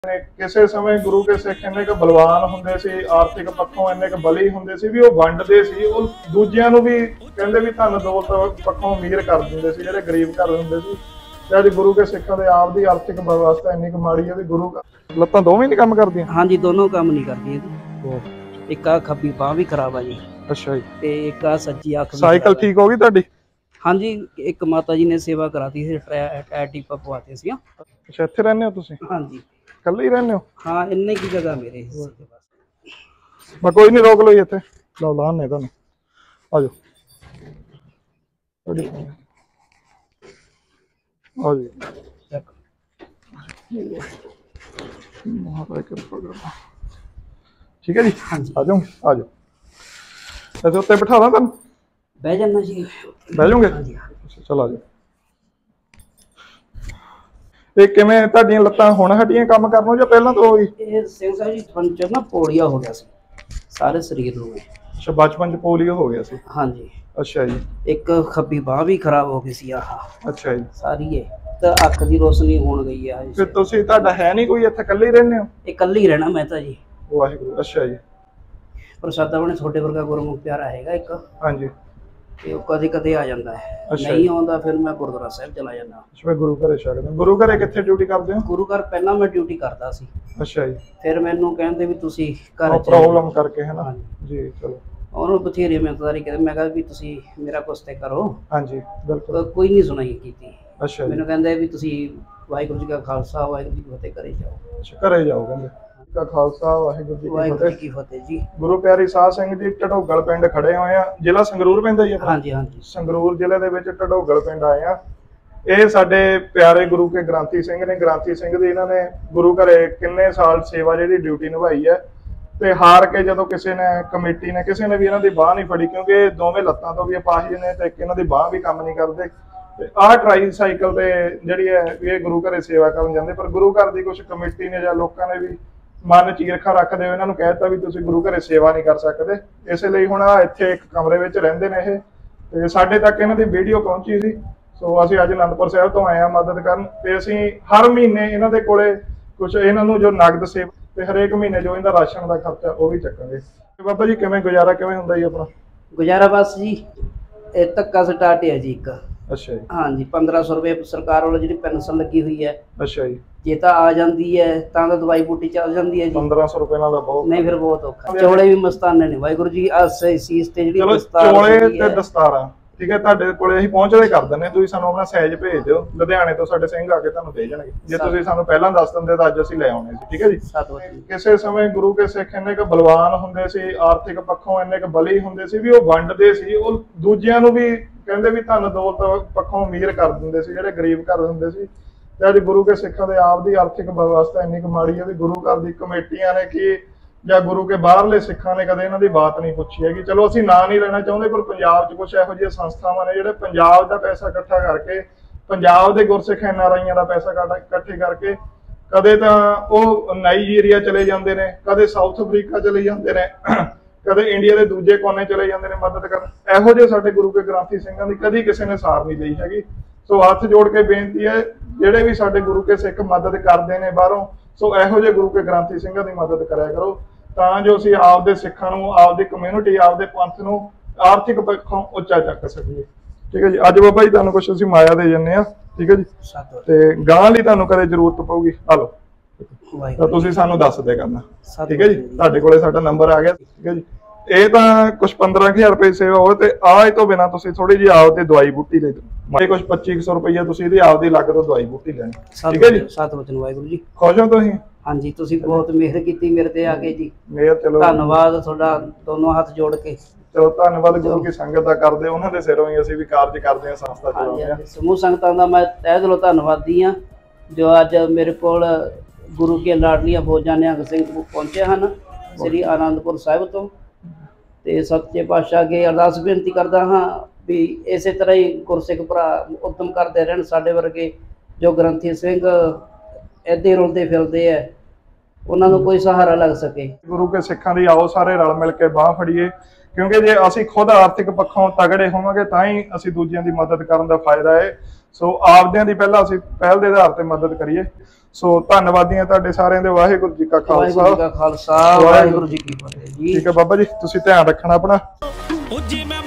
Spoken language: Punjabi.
ਕਿਸੇ ਸਮੇਂ ਗੁਰੂ ਕੇ ਸਿੱਖ ਇੰਨੇ ਕੁ ਬਲਵਾਨ ਹੁੰਦੇ ਸੀ, ਆਰਥਿਕ ਪੱਖੋਂ ਇੰਨੇ ਕੁ ਬਲੀ ਹੁੰਦੇ ਸੀ ਵੀ ਉਹ ਵੰਡਦੇ ਸੀ, ਉਹ ਦੂਜਿਆਂ ਨੂੰ ਵੀ ਕਹਿੰਦੇ ਵੀ ਧਨ ਦੌਲਤ ਪੱਖੋਂ ਅਮੀਰ ਕਰ ਦਿੰਦੇ ਸੀ ਜਿਹੜੇ ਗਰੀਬ ਘਰ ਹੁੰਦੇ ਸੀ। ਤੇ ਅੱਜ ਗੁਰੂ ਕੇ ਸਿੱਖਾਂ ਦੇ ਆਪ ਦੀ ਆਰਥਿਕ ਵਿਵਸਥਾ ਇੰਨੀ ਕੁ ਮਾੜੀ ਹੈ ਵੀ ਗੁਰੂ ਲੱਤਾਂ ਦੋਵੇਂ ਨਹੀਂ ਕੰਮ ਕਰਦੀਆਂ। ਹਾਂਜੀ, ਦੋਨੋਂ ਕੰਮ ਨਹੀਂ ਕਰਦੀਆਂ ਜੀ। ਇੱਕ ਆ ਖੱਬੀ ਬਾਹ ਵੀ ਖਰਾਬ ਆ ਜੀ। ਅੱਛਾ ਜੀ। ਤੇ ਇੱਕ ਆ ਸੱਜੀ ਅੱਖ। ਸਾਈਕਲ ਠੀਕ ਹੋ ਗਈ ਤੁਹਾਡੀ? ਹਾਂਜੀ, ਇੱਕ ਮਾਤਾ ਜੀ ਨੇ ਸੇਵਾ ਕਰਾਤੀ ਸੀ, ਟਾਇਰ ਟਿੱਪਾ ਪਵਾਤੇ ਸੀ। ਅੱਛਾ, ਇੱਥੇ ਰਹਿੰਦੇ ਹੋ ਤੁਸੀਂ? ਹਾਂਜੀ, ਇਕੱਲੇ ਹੀ ਰਹਿੰਦੇ ਹੋ? ਹਾਂ, ਇੰਨੇ ਕੀ ਜਗ੍ਹਾ ਮੇਰੇ ਮੈਂ ਕੋਈ ਨਹੀਂ, ਰੋਕ ਲਓ ਇੱਥੇ, ਲਓ ਲਾਣੇ ਤੁਹਾਨੂੰ। ਆ ਜਾਓ ਆ ਜੀ, ਠੀਕ ਹੈ ਜੀ। ਹਾਂਜੀ, ਆ ਜਾਓ ਆ ਜਾਓ। ਅੱਛਾ, ਉੱਤੇ ਬਿਠਾ ਦਾਂ ਤੁਹਾਨੂੰ? ਬਹਿ ਜਾਣਾ ਜੀ। ਬਹਿ ਜਾਓਗੇ? ਚਲੋ ਆ ਜਾਓ। ਇਹ ਕਿਵੇਂ ਤੁਹਾਡੀਆਂ ਲੱਤਾਂ ਹੁਣ ਹਟੀਆਂ ਕੰਮ ਕਰਨੋਂ ਜਾਂ ਪਹਿਲਾਂ ਤੋਂ ਹੋਈ? ਇਹ ਸਿੰਘ ਸਾਹਿਬ ਜੀ ਪੰਚਰ ਨਾ ਪੋਲੀਆ ਹੋ ਗਿਆ ਸੀ ਸਾਰੇ ਸਰੀਰ ਨੂੰ। ਅੱਛਾ, ਬਚਪਨ ਚ ਪੋਲੀਓ ਹੋ ਗਿਆ ਸੀ? ਹਾਂਜੀ। ਅੱਛਾ ਜੀ। ਇੱਕ ਖੱਬੀ ਬਾਹ ਵੀ ਖਰਾਬ ਹੋ ਗਈ ਸੀ। ਆਹ ਅੱਛਾ ਜੀ। ਸਾਰੀ ਇਹ ਤਾਂ ਅੱਖ ਦੀ ਰੋਸ਼ਨੀ ਹੋਣ ਗਈ ਆ। ਫਿਰ ਤੁਸੀਂ, ਤੁਹਾਡਾ ਹੈ ਨਹੀਂ ਕੋਈ ਇੱਥੇ, ਇਕੱਲੇ ਹੀ ਰਹਿੰਦੇ ਹੋ? ਇਕੱਲੇ ਹੀ ਰਹਿਣਾ ਮੈਂ ਤਾਂ ਜੀ। ਵਾਹਿਗੁਰੂ। ਅੱਛਾ ਜੀ। ਪ੍ਰਸ਼ਾਦਾ ਬਣੇ ਤੁਹਾਡੇ ਵਰਗਾ ਗੁਰਮੁਖ ਪਿਆਰਾ ਹੈਗਾ ਇੱਕ। ਹਾਂਜੀ। ਤੇ ਉਹ ਕਦੇ ਕਦੇ ਆ ਜਾਂਦਾ ਹੈ, ਨਹੀਂ ਆਉਂਦਾ ਫਿਰ ਮੈਂ ਗੁਰਦੁਆਰਾ ਸਾਹਿਬ ਚਲਾ ਜਾਂਦਾ। ਅੱਛਾ, ਗੁਰੂ ਘਰੇ ਛੱਡਦੇ? ਗੁਰੂ ਘਰੇ ਕਿੱਥੇ ਡਿਊਟੀ ਕਰਦੇ ਹੋ? ਗੁਰੂ ਘਰ ਪਹਿਲਾਂ ਮੈਂ ਡਿਊਟੀ ਕਰਦਾ ਸੀ। ਅੱਛਾ ਜੀ। ਫਿਰ ਮੈਨੂੰ ਕਹਿੰਦੇ ਵੀ ਤੁਸੀਂ ਘਰ ਪ੍ਰੋਬਲਮ ਕਰਕੇ ਹੈ ਨਾ ਜੀ। ਚਲੋ, ਉਹਨੂੰ ਬਥੇਰੇ ਮਿਹਨਤਦਾਰੀ ਕਰਦੇ, ਮੈਂ ਕਿਹਾ ਵੀ ਤੁਸੀਂ ਮੇਰਾ ਕੁਛ ਤੇ ਕਰੋ। ਹਾਂਜੀ, ਬਿਲਕੁਲ। ਕੋਈ ਨਹੀਂ ਸੁਣਾਈ ਕੀਤੀ। ਅੱਛਾ, ਮੈਨੂੰ ਕਹਿੰਦੇ ਵੀ ਤੁਸੀਂ ਵਾਹਿਗੁਰੂ ਜੀ ਕਾ ਖਾਲਸਾ ਵਾਹਿਗੁਰੂ ਜੀ ਕੀ ਫਤਿਹ ਘਰੇ ਜਾਓ। ਅੱਛਾ, ਘਰੇ ਜਾਓ ਕਹਿੰਦੇ। ਕਾ ਖਾਲਸਾ ਵਾਹਿਗੁਰੂ ਜੀ ਕੀ ਫਤਿਹ ਜੀ। ਗੁਰੂ ਪਿਆਰੀ ਸਾਧ ਸਿੰਘ ਜੀ ਢਢੋਗਲ ਪਿੰਡ ਖੜੇ ਹੋਏ ਆ, ਜ਼ਿਲ੍ਹਾ ਸੰਗਰੂਰ ਪੈਂਦਾ ਜੀ? ਹਾਂਜੀ ਹਾਂਜੀ, ਸੰਗਰੂਰ ਜ਼ਿਲ੍ਹੇ ਦੇ ਵਿੱਚ ਢਢੋਗਲ ਪਿੰਡ ਆਏ ਆ। ਇਹ ਸਾਡੇ ਪਿਆਰੇ ਗੁਰੂ ਕੇ ਗ੍ਰੰਥੀ ਸਿੰਘ ਨੇ। ਗ੍ਰੰਥੀ ਸਿੰਘ ਦੀ ਇਹਨਾਂ ਨੇ ਗੁਰੂ ਘਰੇ ਕਿੰਨੇ ਸਾਲ ਸੇਵਾ ਜਿਹੜੀ ਡਿਊਟੀ ਨਿਭਾਈ ਹੈ। ਤੇ ਹਾਰ ਕੇ ਜਦੋਂ ਕਿਸੇ ਨੇ, ਕਮੇਟੀ ਨੇ, ਕਿਸੇ ਨੇ ਵੀ ਇਹਨਾਂ ਦੀ ਬਾਹ ਨਹੀਂ ਫੜੀ, ਕਿਉਂਕਿ ਇਹ ਦੋਵੇਂ ਲੱਤਾਂ ਤੋਂ ਵੀ ਅਪਾਹਿਜ ਨੇ ਤੇ ਇਹਨਾਂ ਦੀ ਬਾਹ ਵੀ ਕੰਮ ਨਹੀਂ ਕਰਦੇ। ਤੇ ਆਹ ਟਰਾਈ ਸਾਈਕਲ ਤੇ ਜਿਹੜੀ ਹੈ ਇਹ ਗੁਰੂ ਘਰੇ ਸੇਵਾ ਕਰਨ ਜਾਂਦੇ, ਪਰ ਗੁਰੂ ਘਰ ਦੀ ਕੁਛ ਕਮੇਟੀ ਨੇ ਜਾਂ ਲੋਕਾਂ ਨੇ ਵੀ ਮਨ ਚ ਈਰਖਾ ਰੱਖਦੇ ਹੋਏ ਇਹਨਾਂ ਨੂੰ ਕਹਿ ਦਿੱਤਾ ਵੀ ਤੁਸੀਂ ਗੁਰੂ ਘਰੇ ਸੇਵਾ ਨਹੀਂ ਕਰ ਸਕਦੇ। ਇਸੇ ਲਈ ਹੁਣ ਇੱਥੇ ਇੱਕ ਕਮਰੇ ਵਿੱਚ ਰਹਿੰਦੇ ਨੇ ਇਹ। ਤੇ ਸਾਡੇ ਤੱਕ ਇਹਨਾਂ ਦੀ ਵੀਡੀਓ ਪਹੁੰਚੀ ਸੀ, ਸੋ ਅਸੀਂ ਅੱਜ ਅਨੰਦਪੁਰ ਸਾਹਿਬ ਤੋਂ ਆਏ ਹਾਂ ਮਦਦ ਕਰਨ। ਤੇ ਅਸੀਂ ਹਰ ਮਹੀਨੇ ਇਹਨਾਂ ਦੇ ਕੋਲੇ ਕੁਛ ਇਹਨਾਂ ਨੂੰ ਜੋ ਨਗਦ ਸੇਵਾ ਤੇ ਹਰੇਕ ਮਹੀਨੇ ਜੋ ਇਹਦਾ ਰਾਸ਼ਨ ਦਾ ਖਰਚਾ ਉਹ ਵੀ ਚੱਕਾਂਗੇ। ਬਾਬਾ ਜੀ ਕਿਵੇਂ ਗੁਜ਼ਾਰਾ ਕਿਵੇਂ ਹੁੰਦਾ ਜੀ ਆਪਣਾ? ਗੁਜ਼ਾਰਾ ਬਸ ਜੀ ਇਹ ਧੱਕਾ ਸਟਾਰਟ ਹੈ ਜੀ ਇੱਕ। ਅੱਛਾ ਜੀ। ਹਾਂਜੀ, 1500 ਰੁਪਏ ਸਰਕਾਰ ਵੱਲੋਂ ਜਿਹੜੀ ਪੈਨਸ਼ਨ ਲੱਗੀ ਹੋਈ ਹੈ। ਅੱਛਾ ਜੀ। ਜੇ ਤਾਂ ਆ ਜਾਂਦੀ ਹੈ ਤਾਂ ਦਵਾਈ ਬੂਟੀ ਚੱਲ ਜਾਂਦੀ ਹੈ ਜੀ। 1500 ਰੁਪਏ ਨਾਲ ਤਾਂ ਬਹੁਤ, ਨਹੀਂ ਫਿਰ ਬਹੁਤ ਔਖਾ। ਚੋਲੇ ਵੀ ਮਸਤਾਨੇ ਨੇ ਵਾਹਿਗੁਰੂ ਜੀ। ਸੀਸ ਤੇ ਜਿਹੜੀ ਚੋਲੇ ਤੇ ਦਸਤਾਰਾਂ, ਠੀਕ ਹੈ, ਤੁਹਾਡੇ ਕੋਲੇ ਅਸੀਂ ਪਹੁੰਚਦੇ ਕਰ ਦਿੰਦੇ। ਤੁਸੀਂ ਸਾਨੂੰ ਆਪਣਾ ਸਾਈਜ਼ ਭੇਜ ਦਿਓ, ਲੁਧਿਆਣੇ ਤੋਂ ਸਾਡੇ ਸਿੰਘ ਆ ਕੇ ਤੁਹਾਨੂੰ ਦੇ ਜਾਣਗੇ। ਜੇ ਤੁਸੀਂ ਸਾਨੂੰ ਪਹਿਲਾਂ ਦੱਸ ਦਿੰਦੇ ਤਾਂ ਅੱਜ ਅਸੀਂ ਲੈ ਆਉਣੇ ਸੀ। ਠੀਕ ਹੈ ਜੀ। ਕਿਸੇ ਸਮੇਂ ਗੁਰੂ ਕੇ ਸਿੱਖ ਇੰਨੇ ਕੁ ਬਲਵਾਨ ਹੁੰਦੇ ਸੀ, ਆਰਥਿਕ ਪੱਖੋਂ ਇੰਨੇ ਕੁ ਬਲੀ ਹੁੰਦੇ ਸੀ ਵੀ ਉਹ ਵੰਡਦੇ ਸੀ, ਉਹ ਦੂਜਿਆਂ ਨੂੰ ਵੀ ਕਹਿੰਦੇ ਵੀ ਧਨ ਦੌਲਤ ਪੱਖੋਂ ਅਮੀਰ ਕਰ ਦਿੰਦੇ ਸੀ ਜਿਹੜੇ ਗਰੀਬ ਘਰ ਹੁੰਦੇ ਸੀ। ਤੇ ਅੱਜ ਗੁਰੂ ਕੇ ਸਿੱਖਾਂ ਦੇ ਆਪ ਦੀ ਆਰਥਿਕ ਵਿਵਸਥਾ ਇੰਨੀ ਕੁ ਮਾੜੀ ਹੈ ਵੀ ਗੁਰੂ ਘਰ ਦੀ ਕਮੇਟੀਆਂ ਨੇ ਕੀ ਜਾਂ ਗੁਰੂ ਕੇ ਬਾਹਰਲੇ ਸਿੱਖਾਂ ਨੇ ਕਦੇ ਇਹਨਾਂ ਦੀ ਬਾਤ ਨਹੀਂ ਪੁੱਛੀ ਹੈਗੀ। ਚਲੋ ਅਸੀਂ ਨਾਂ ਨਹੀਂ ਲੈਣਾ ਚਾਹੁੰਦੇ, ਪਰ ਪੰਜਾਬ 'ਚ ਕੁਛ ਇਹੋ ਜਿਹੀਆਂ ਸੰਸਥਾਵਾਂ ਨੇ ਜਿਹੜੇ ਪੰਜਾਬ ਦਾ ਪੈਸਾ ਇਕੱਠਾ ਕਰਕੇ, ਪੰਜਾਬ ਦੇ ਗੁਰਸਿੱਖ NRIਆਂ ਦਾ ਪੈਸਾ ਇਕੱਠੇ ਕਰਕੇ ਕਦੇ ਤਾਂ ਉਹ ਨਾਈਜੀਰੀਆ ਚਲੇ ਜਾਂਦੇ ਨੇ, ਕਦੇ ਸਾਊਥ ਅਫਰੀਕਾ ਚਲੇ ਜਾਂਦੇ ਨੇ, ਕਦੇ ਇੰਡੀਆ ਦੇ ਦੂਜੇ ਕੋਨੇ ਚਲੇ ਜਾਂਦੇ ਨੇ ਮਦਦ ਕਰਨ। ਇਹੋ ਜਿਹੇ ਸਾਡੇ ਗੁਰੂ ਕੇ ਗ੍ਰੰਥੀ ਸਿੰਘਾਂ ਦੀ ਕਦੀ ਕਿਸੇ ਨੇ ਸਾਰ ਨਹੀਂ ਲਈ ਹੈਗੀ। ਸੋ ਹੱਥ ਜੋੜ ਕੇ ਬੇਨਤੀ ਹੈ, ਜਿਹੜੇ ਵੀ ਸਾਡੇ ਗੁਰੂ ਕੇ ਸਿੱਖ ਮਦਦ ਕਰਦੇ ਨੇ ਬਾਹਰੋਂ, ਸੋ ਇਹੋ ਜਿਹੇ ਗੁਰੂ ਕੇ ਗ੍ਰੰਥੀ ਸਿੰਘਾਂ ਦੀ ਮਦਦ ਕਰਿਆ ਕਰੋ, ਤਾਂ ਜੋ ਅਸੀਂ ਆਪਦੇ ਸਿੱਖਾਂ ਨੂੰ, ਆਪਦੀ ਕਮਿਊਨਿਟੀ, ਆਪਦੇ ਪੰਥ ਨੂੰ ਆਰਥਿਕ ਪੱਖੋਂ ਉੱਚਾ ਚੱਕ ਸਕੀਏ। ਠੀਕ ਹੈ ਜੀ। ਅੱਜ ਬਾਬਾ ਜੀ ਤੁਹਾਨੂੰ ਕੁਛ ਅਸੀਂ ਮਾਇਆ ਦੇ ਜਾਂਦੇ ਹਾਂ। ਠੀਕ ਹੈ ਜੀ। ਤੇ ਗਾਂ ਲਈ ਤੁਹਾਨੂੰ ਕਦੇ ਜ਼ਰੂਰਤ ਪਊਗੀ, ਆ ਲਓ, ਤਾਂ ਤੁਸੀਂ ਸਾਨੂੰ ਦੱਸ ਦੇ ਕਰਨਾ। ਠੀਕ ਹੈ ਜੀ। ਤੁਹਾਡੇ ਕੋਲੇ ਸਾਡਾ ਨੰਬਰ ਆ ਗਿਆ। ਠੀਕ ਹੈ ਜੀ। ਇਹ ਤਾਂ ਕੁਛ 15000 ਰੁਪਏ ਸੇਵਾ ਹੋਵੇ ਤੇ ਆਹ ਤੋਂ ਬਿਨਾਂ ਤੁਸੀਂ ਥੋੜੀ ਜਿਹੀ ਆਪਦੇ ਦਵਾਈ ਬੂਟੀ ਲੈ ਜਾਓ। ਕੁਛ 2500 ਰੁਪਏ ਤੁਸੀਂ ਇਹਦੀ ਆਪਦੀ ਲੱਗ ਤੋਂ ਦਵਾਈ ਬੂਟੀ ਲੈਣੀ। ਠੀਕ ਹੈ ਜੀ। ਸਤਿਵਚਨ ਵਾਹਿਗੁਰੂ ਜੀ। ਖੁਸ਼ ਹੋ ਤੁਸੀਂ? ਹਾਂਜੀ, ਤੁਸੀਂ ਬਹੁਤ ਮਿਹਰ ਕੀਤੀ ਮੇਰੇ ਤੇ ਆ ਕੇ ਜੀ। ਮਿਹਰ, ਚਲੋ ਧੰਨਵਾਦ ਤੁਹਾਡਾ, ਦੋਨੋਂ ਹੱਥ ਜੋੜ ਕੇ। ਚਲੋ ਧੰਨਵਾਦ ਗੁਰੂ ਕੀ ਸੰਗਤ ਦਾ ਕਰਦੇ, ਉਹਨਾਂ ਦੇ ਸਿਰੋਂ ਹੀ ਅਸੀਂ ਵੀ ਕਾਰਜ ਕਰਦੇ ਹਾਂ, ਸੰਸਥਾ ਚਲਾਉਂਦੇ ਹਾਂ। ਸਮੂਹ ਸੰਗਤਾਂ ਦਾ ਮੈਂ ਤਹਿ ਦਿਲੋਂ ਧੰਨਵਾਦੀ ਹਾਂ ਜੋ ਅੱਜ ਮੇਰੇ ਕੋਲ ਗੁਰੂ ਕੇ ਲਾਡਲੀਆਂ ਫੌਜਾਂ ਨਿਹੰਗ ਸਿੰਘ ਪਹੁੰਚੇ ਹਨ ਸ੍ਰੀ ਆਨੰਦਪੁਰ ਸਾਹਿਬ ਤੋਂ। ਤੇ ਸੱਚੇ ਪਾਤਸ਼ਾਹ ਅੱਗੇ ਅਰਦਾਸ ਬੇਨਤੀ ਕਰਦਾ ਹਾਂ ਵੀ ਇਸੇ ਤਰ੍ਹਾਂ ਹੀ ਗੁਰਸਿੱਖ ਭਰਾ ਉਦਮ ਕਰਦੇ ਰਹਿਣ। ਸਾਡੇ ਵਰਗੇ ਜੋ ਗ੍ਰੰਥੀ ਸਿੰਘ ਇੱਦਾਂ ਰੁਲਦੇ ਫਿਰਦੇ ਹੈ, ਉਹਨਾਂ ਨੂੰ ਕੋਈ ਸਹਾਰਾ ਲੱਗ ਸਕੇ। ਗੁਰੂ ਕੇ ਸਿੱਖਾਂ ਦੀ ਆਓ ਸਾਰੇ ਰਲ ਮਿਲ ਕੇ ਬਾਹ ਫੜੀਏ, ਕਿਉਂਕਿ ਜੇ ਅਸੀਂ ਖੁਦ ਆਰਥਿਕ ਪੱਖੋਂ ਤਗੜੇ ਹੋਵਾਂਗੇ ਤਾਂ ਹੀ ਅਸੀਂ ਦੂਜਿਆਂ ਦੀ ਮਦਦ ਕਰਨ ਦਾ ਫਾਇਦਾ ਹੈ। ਸੋ ਆਪਦਿਆਂ ਦੀ ਪਹਿਲਾਂ ਅਸੀਂ ਪਹਿਲ ਦੇ ਆਧਾਰ ਤੇ ਮਦਦ ਕਰੀਏ। ਸੋ ਧੰਨਵਾਦੀਆਂ ਤੁਹਾਡੇ ਸਾਰਿਆਂ ਦੇ। ਵਾਹਿਗੁਰੂ ਜੀ ਕਾ ਖਾਲਸਾ, ਵਾਹਿਗੁਰੂ ਜੀ ਕੀ ਫਤਿਹ ਜੀ। ਠੀਕ ਹੈ ਬਾਬਾ ਜੀ, ਤੁਸੀਂ ਧਿਆਨ ਰੱਖਣਾ ਆਪਣਾ।